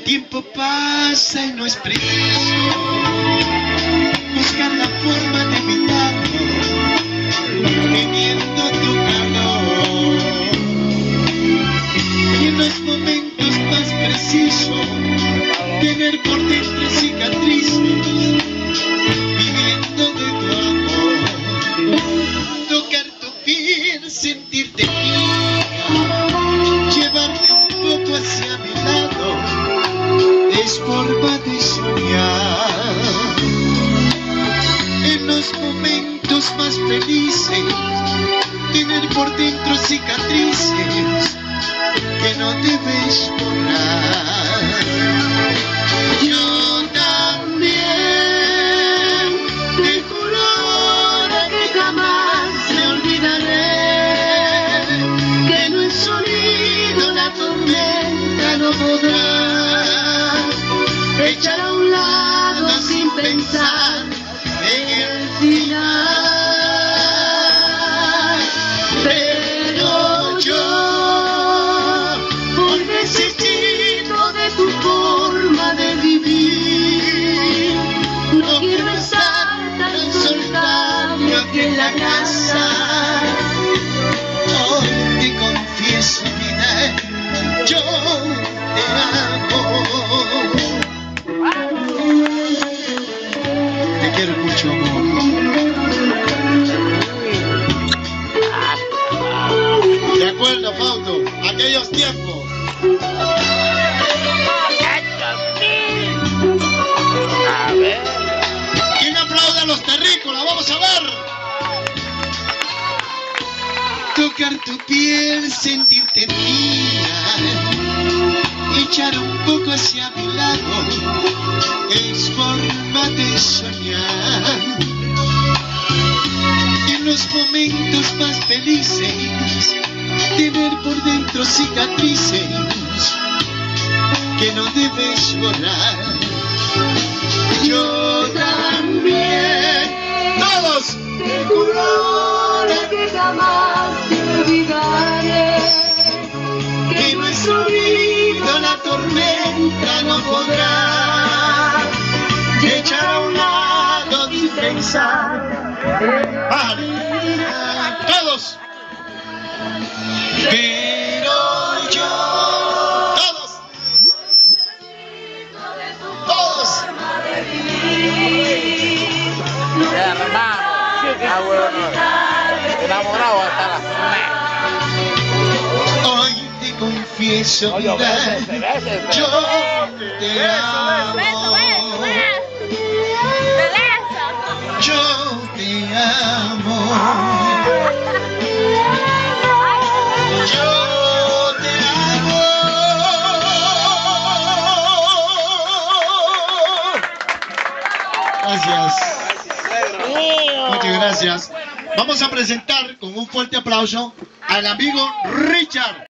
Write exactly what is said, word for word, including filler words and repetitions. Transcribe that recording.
tiempo pasa y no es preciso buscar la forma de evitarlo, teniendo tu calor. Y en los momentos más precisos, tener por dentro cicatrices, viviendo de tu amor. Tocar tu piel, sentirte mía, llevarte un poco hacia mi lado, es forma de soñar. En los momentos más felices, tener por dentro cicatrices que no debes borrar. Yo también te juro que jamás te olvidaré, que no es sonido la tormenta, no podrá echar a un lado sin pensar en el final. Pero yo hoy necesito de tu forma de vivir. No quiero estar tan solitario aquí en la casa. Hoy te confieso, vida, yo te amo. Te quiero mucho, amor. ¿De acuerdo, Fausto? Aquellos tiempos. A ver. ¿Quién aplaude a los terrícolas? Vamos a ver. Tocar tu piel, sentirte mía, echar un poco hacia mi lado, es forma de soñar. En los momentos más felices, tener por dentro cicatrices que no debes borrar. Yo también, todos, te juro que jamás te olvidaré, que nuestro oído la tormenta no podrá echar a un lado sin pensar. Vale. Todos. Pero yo, todos, todos. Hermano, ah, bueno, enamorado hasta la Hoy te confieso, vida, yo te amo. Yo te amo. Yo te amo. Gracias. Muchas gracias. Vamos a presentar con un fuerte aplauso al amigo Richard.